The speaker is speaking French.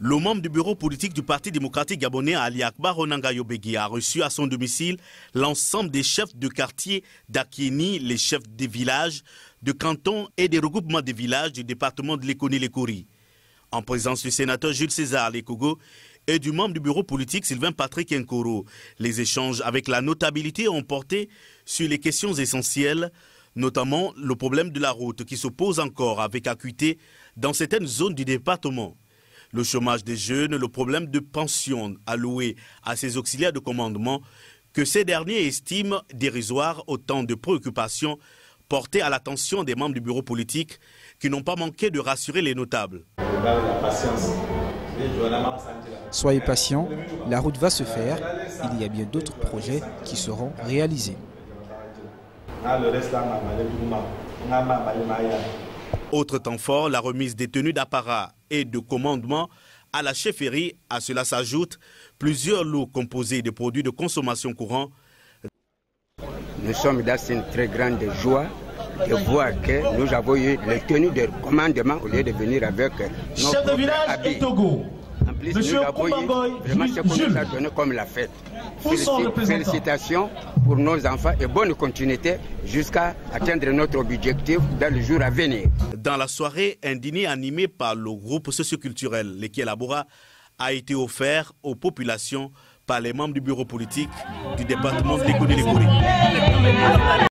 Le membre du bureau politique du Parti démocratique gabonais, Ali Akbar Onanga Yobegui, a reçu à son domicile l'ensemble des chefs de quartier d'Akieni, les chefs des villages, de cantons et des regroupements des villages du département de Lekoni-Lekori. En présence du sénateur Jules César Lekogo et du membre du bureau politique Sylvain Patrick Nkoro, les échanges avec la notabilité ont porté sur les questions essentielles, notamment le problème de la route qui se pose encore avec acuité dans certaines zones du département. Le chômage des jeunes, le problème de pension allouée à ces auxiliaires de commandement que ces derniers estiment dérisoires, autant de préoccupations portées à l'attention des membres du bureau politique qui n'ont pas manqué de rassurer les notables. Soyez patients, la route va se faire, il y a bien d'autres projets qui seront réalisés. Autre temps fort, la remise des tenues d'apparat et de commandement à la chefferie. À cela s'ajoutent plusieurs lots composés de produits de consommation courant. Nous sommes dans une très grande joie de voir que nous avons eu les tenues de commandement au lieu de venir avec nos habits. En plus, nous avons eu vraiment ce qu'on nous a donné comme la fête. Félicitations pour nos enfants et bonne continuité jusqu'à atteindre notre objectif dans le jour à venir. Dans la soirée, un dîner animé par le groupe socioculturel Leki Elabora a été offert aux populations par les membres du bureau politique du département de Lekoni-Lekori.